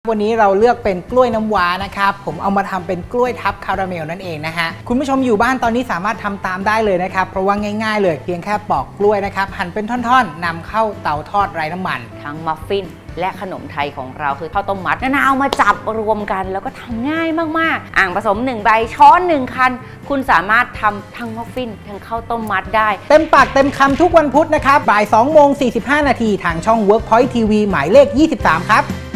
วันนี้เราเลือกเป็นกล้วยน้ำว้านะครับผมเอามาทำเป็นกล้วยทับคาราเมลนั่นเองนะฮะคุณผู้ชมอยู่บ้านตอนนี้สามารถทำตามได้เลยนะครับเพราะว่าง่ายๆเลยเพียงแค่ปอกกล้วยนะครับหั่นเป็นท่อนๆนำเข้าเตาทอดไร้น้ำมันทั้งมัฟฟินและขนมไทยของเราคือข้าวต้มมัดนาเอามาจับรวมกันแล้วก็ทำง่ายมากๆอ่างผสม1ใบช้อน1คันคุณสามารถทำทั้งมัฟฟินทั้งข้าวต้มมัดได้เต็มปากเต็มคำทุกวันพุธนะครับบ่าย 2:45 นาทีทางช่อง Workpoint TV หมายเลข 23 ครับ